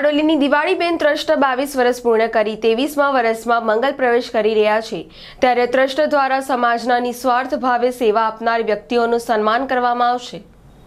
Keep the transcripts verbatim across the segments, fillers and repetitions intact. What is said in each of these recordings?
બારડોલીની Diwaliben trust બાવીસ વર્ષ પૂર્ણ કરી ત્રેવીસમા વર્ષમાં મંગલ પ્રવેશ કરી રહ્યા છે, ત્યારે ટ્રસ્ટ દ્વારા સમાજના નિસ્વાર્થ ભાવે સેવા આપનાર વ્યક્તિઓનું સન્માન કરવામાં આવશે।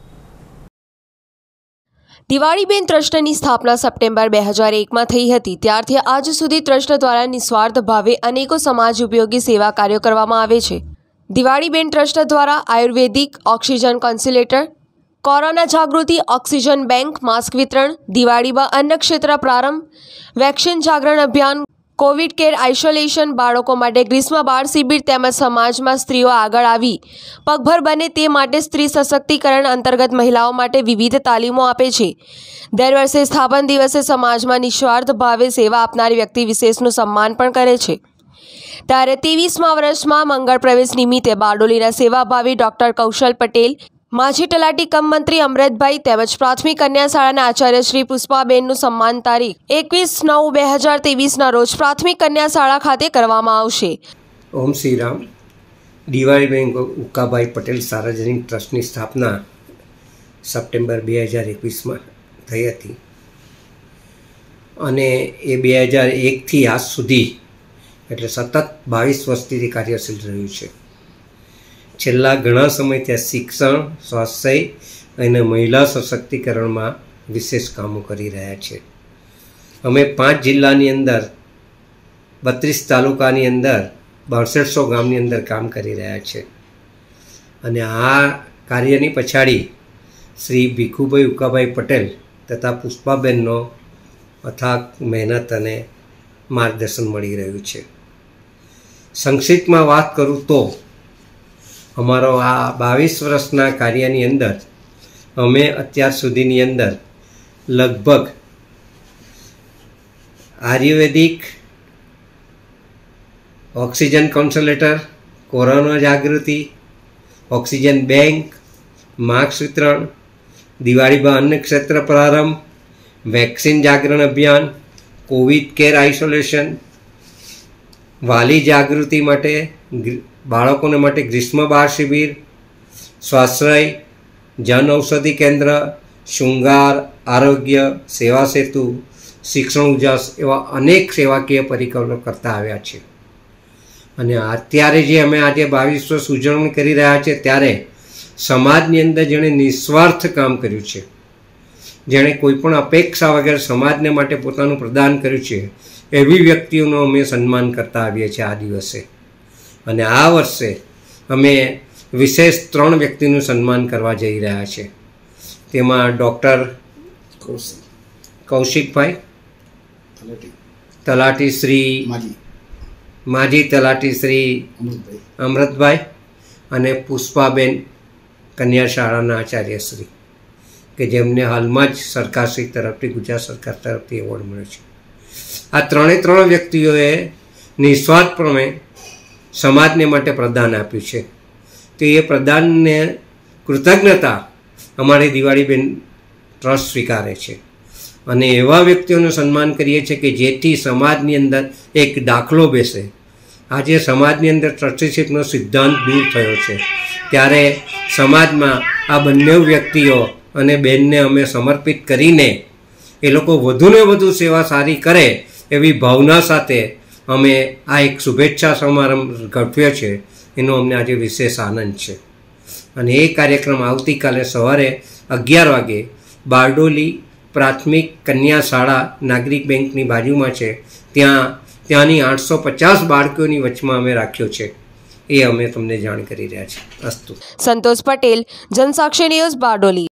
દિવાળીબેન ટ્રસ્ટની સ્થાપના સપ્ટેમ્બર બે હજાર એકમાં થઈ હતી। ત્યારથી આજ સુધી ટ્રસ્ટ દ્વારા નિસ્વાર્થ ભાવે અનેકો સમાજ ઉપયોગી સેવા કાર્યો કરવામાં આવે છે। દિવાળીબેન ટ્રસ્ટ દ્વારા આયુર્વેદિક ઓક્સિજન કોન્સન્ટ્રેટર, કોરોના જાગૃતિ ઓક્સિજન બેંક, માસ્ક વિતરણ, દિવાળીમાં અન્ન ક્ષેત્ર પ્રારંભ, વેક્સિન જાગરણ અભિયાન, કોવિડ કેર આઇસોલેશન, બાળકો માટે ગ્રીષ્મ બાળ શિબિર તેમજ સમાજમાં સ્ત્રીઓ આગળ આવી પગભર બને તે માટે સ્ત્રી સશક્તિકરણ અંતર્ગત મહિલાઓ માટે વિવિધ તાલીમો આપે છે। દર વર્ષે સ્થાપન દિવસે સમાજમાં નિસ્વાર્થ ભાવે સેવા આપનારી વ્યક્તિ વિશેષનું સન્માન પણ કરે છે। ત્યારે ત્રેવીસમા વર્ષમાં મંગળ પ્રવેશ નિમિત્તે બારડોલીના સેવાભાવી ડોક્ટર કૌશલ પટેલ, માજી તલાટી કમ મંત્રી અમૃતભાઈ તેમજ પ્રાથમિક કન્યા શાળાના આચાર્ય શ્રી પુષ્પાબેનનું સન્માન તારીખ એકવીસ નવ બે હજાર ત્રેવીસના રોજ પ્રાથમિક કન્યા શાળા ખાતે કરવામાં આવશે। ઓમ શ્રી રામ। દિવાળીબેન ઉકાભાઈ પટેલ સાર્વજનિક ટ્રસ્ટની સ્થાપના સપ્ટેમ્બર બે હજાર એકવીસમાં થઈ હતી અને એ બે હજાર એકથી આજ સુધી એટલે સતત બાવીસ વર્ષથી કાર્યશીલ રહ્યું છે। છેલ્લા ઘણા સમયથી શિક્ષણ, સ્વાસ્થ્ય અને મહિલા સશક્તિકરણમાં વિશેષ કામો કરી રહ્યા છે। અમે પાંચ જિલ્લાની અંદર બત્રીસ તાલુકાની અંદર બાસઠસો ગામની અંદર કામ કરી રહ્યા છે અને આ કાર્યની પછાડી શ્રી ભીખુભાઈ ઉકાભાઈ પટેલ તથા પુષ્પાબેનનો અથાગ મહેનત અને માર્ગદર્શન મળી રહ્યું છે। સંક્ષિપ્તમાં વાત કરું તો અમારો આ બાવીસ વર્ષના કાર્યની અંદર અમે અત્યાર સુધીની અંદર લગભગ આયુર્વેદિક ઓક્સિજન કોન્સન્ટ્રેટર, કોરોના જાગૃતિ ઓક્સિજન બેંક, માસ્ક વિતરણ, દિવાળીમાં અન્ન ક્ષેત્ર પ્રારંભ, વેક્સિન જાગરણ અભિયાન, કોવિડ કેર આઇસોલેશન, વાલી જાગૃતિ માટે, બાળકોને માટે ગ્રીષ્મ બાળ શિબિર, સ્વાશ્રય, જન ઔષધિ કેન્દ્ર, શૃંગાર, આરોગ્ય, સેવા સેતુ, શિક્ષણ ઉજાસ એવા અનેક સેવાકીય પરિકરો કરતા આવ્યા છે અને અત્યારે જે અમે આજે બાવીસ વર્ષ ઉજવણી કરી રહ્યા છે ત્યારે સમાજની અંદર જેણે નિસ્વાર્થ કામ કર્યું છે, જેણે કોઈ પણ અપેક્ષા વગર સમાજને માટે પોતાનું પ્રદાન કર્યું છે એવી વ્યક્તિઓનું અમે સન્માન કરતા આવીએ છીએ આ દિવસે। અને આ વર્ષે અમે વિશેષ ત્રણ વ્યક્તિનું સન્માન કરવા જઈ રહ્યા છે। તેમાં ડૉક્ટર કૌશિકભાઈ, તલાટી શ્રી માજી તલાટી શ્રી અમૃતભાઈ અને પુષ્પાબેન કન્યા શાળાના આચાર્ય શ્રી કે જેમને હાલમાં જ સરકારશ્રી તરફથી, ગુજરાત સરકાર તરફથી એવોર્ડ મળ્યો છે। આ ત્રણે ત્રણ વ્યક્તિઓએ નિસ્વાર્થપણે સમાજને માટે પ્રદાન આપ્યું છે, તો એ પ્રદાનને કૃતજ્ઞતા અમારી દિવાળીબેન ટ્રસ્ટ સ્વીકારે છે અને એવા વ્યક્તિઓનું સન્માન કરીએ છીએ કે જેથી સમાજની અંદર એક દાખલો બેસે। આજે સમાજની અંદર ટ્રસ્ટીશીપનો સિદ્ધાંત દૂર થયો છે ત્યારે સમાજમાં આ બંને વ્યક્તિઓ અને બેનને અમે સમર્પિત કરીને એ લોકો વધુને વધુ સેવા સારી કરે એવી ભાવના સાથે અમે આ એક શુભેચ્છા સમારંભ ગોઠવ્યો છે, એનો અમને આજે વિશેષ આનંદ છે અને એ કાર્યક્રમ આવતીકાલે સવારે અગિયાર વાગે બારડોલી પ્રાથમિક કન્યા શાળા નાગરિક બેંકની બાજુમાં છે, ત્યાં ત્યાંની આઠસો પચાસ બાળકોની વચમાં અમે રાખ્યો છે, એ અમે તમને જાણ કરી રહ્યા છીએ। અસ્તુ। સંતોષ પટેલ, જનસાક્ષી ન્યૂઝ, બારડોલી।